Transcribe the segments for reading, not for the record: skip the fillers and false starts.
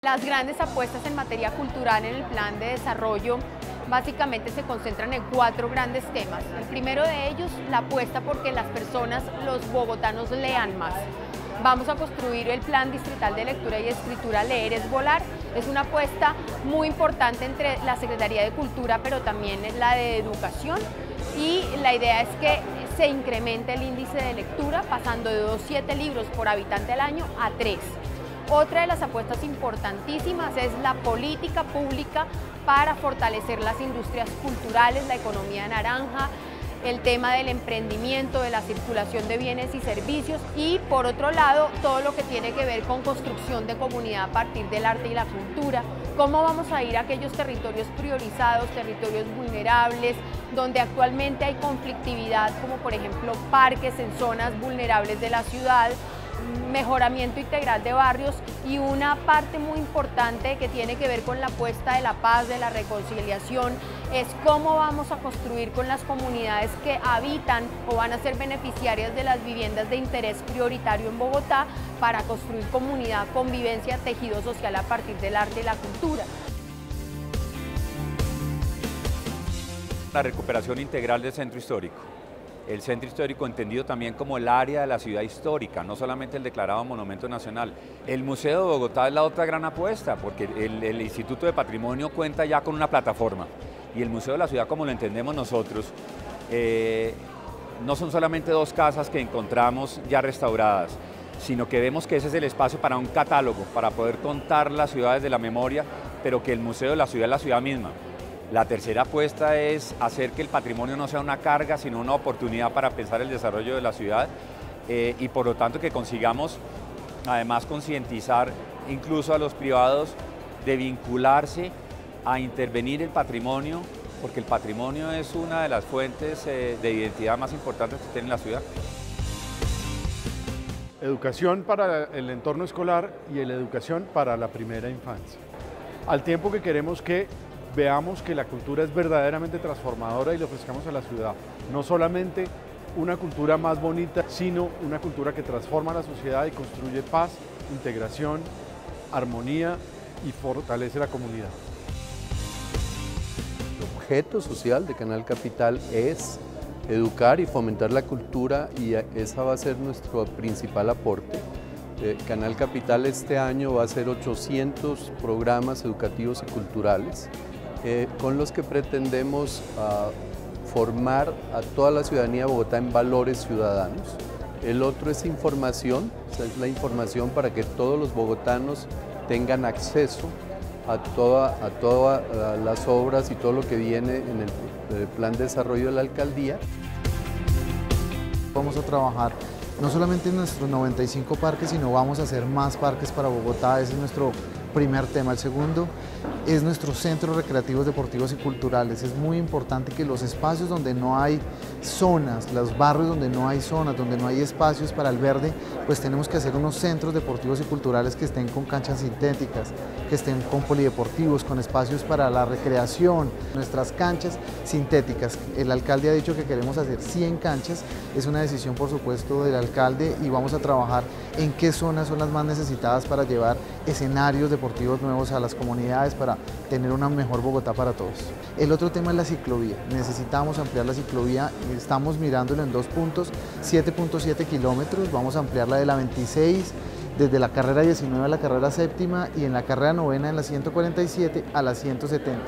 Las grandes apuestas en materia cultural en el plan de desarrollo básicamente se concentran en 4 grandes temas. El primero de ellos, la apuesta porque las personas, los bogotanos, lean más. Vamos a construir el Plan Distrital de Lectura y Escritura Leer es Volar. Es una apuesta muy importante entre la Secretaría de Cultura, pero también la de Educación. Y la idea es que se incremente el índice de lectura, pasando de 2,7 libros por habitante al año a 3. Otra de las apuestas importantísimas es la política pública para fortalecer las industrias culturales, la economía naranja, el tema del emprendimiento, de la circulación de bienes y servicios y, por otro lado, todo lo que tiene que ver con construcción de comunidad a partir del arte y la cultura. ¿Cómo vamos a ir a aquellos territorios priorizados, territorios vulnerables, donde actualmente hay conflictividad, como por ejemplo parques en zonas vulnerables de la ciudad, mejoramiento integral de barrios y una parte muy importante que tiene que ver con la apuesta de la paz, de la reconciliación, es cómo vamos a construir con las comunidades que habitan o van a ser beneficiarias de las viviendas de interés prioritario en Bogotá para construir comunidad, convivencia, tejido social a partir del arte y la cultura. La recuperación integral del centro histórico. El centro histórico entendido también como el área de la ciudad histórica, no solamente el declarado Monumento Nacional. El Museo de Bogotá es la otra gran apuesta, porque el Instituto de Patrimonio cuenta ya con una plataforma y el Museo de la Ciudad, como lo entendemos nosotros, no son solamente 2 casas que encontramos ya restauradas, sino que vemos que ese es el espacio para un catálogo, para poder contar las ciudades de la memoria, pero que el Museo de la Ciudad es la ciudad misma. La tercera apuesta es hacer que el patrimonio no sea una carga, sino una oportunidad para pensar el desarrollo de la ciudad y por lo tanto que consigamos además concientizar incluso a los privados de vincularse a intervenir el patrimonio, porque el patrimonio es una de las fuentes de identidad más importantes que tiene la ciudad. Educación para el entorno escolar y la educación para la primera infancia. Al tiempo que queremos que veamos que la cultura es verdaderamente transformadora y le ofrezcamos a la ciudad no solamente una cultura más bonita, sino una cultura que transforma la sociedad y construye paz, integración, armonía y fortalece la comunidad. El objeto social de Canal Capital es educar y fomentar la cultura y ese va a ser nuestro principal aporte. Canal Capital este año va a hacer 800 programas educativos y culturales con los que pretendemos formar a toda la ciudadanía de Bogotá en valores ciudadanos. El otro es información, es la información para que todos los bogotanos tengan acceso a todas las obras y todo lo que viene en el plan de desarrollo de la alcaldía. Vamos a trabajar no solamente en nuestros 95 parques, sino vamos a hacer más parques para Bogotá. Ese es nuestro primer tema. El segundo es nuestros centros recreativos, deportivos y culturales. Es muy importante que los espacios donde no hay zonas, los barrios donde no hay zonas, donde no hay espacios para el verde, pues tenemos que hacer unos centros deportivos y culturales que estén con canchas sintéticas, que estén con polideportivos, con espacios para la recreación, nuestras canchas sintéticas. El alcalde ha dicho que queremos hacer 100 canchas, es una decisión por supuesto del alcalde y vamos a trabajar en qué zonas son las más necesitadas para llevar escenarios deportivos nuevos a las comunidades para tener una mejor Bogotá para todos. El otro tema es la ciclovía. Necesitamos ampliar la ciclovía, estamos mirándolo en 2 puntos, 7.7 kilómetros, vamos a ampliarla de la 26 desde la carrera 19 a la carrera 7ª y en la carrera 9 en la 147 a la 170.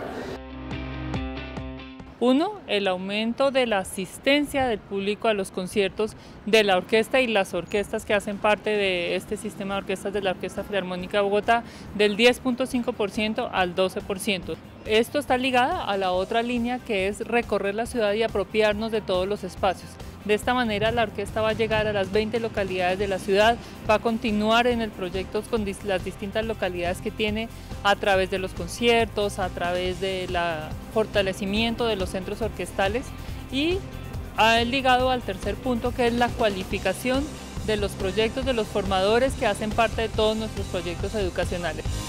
Uno, el aumento de la asistencia del público a los conciertos de la orquesta y las orquestas que hacen parte de este sistema de orquestas de la Orquesta Filarmónica de Bogotá del 10.5% al 12%. Esto está ligado a la otra línea que es recorrer la ciudad y apropiarnos de todos los espacios. De esta manera la orquesta va a llegar a las 20 localidades de la ciudad, va a continuar en el proyecto con las distintas localidades que tiene a través de los conciertos, a través del fortalecimiento de los centros orquestales y ha ligado al tercer punto que es la cualificación de los proyectos de los formadores que hacen parte de todos nuestros proyectos educacionales.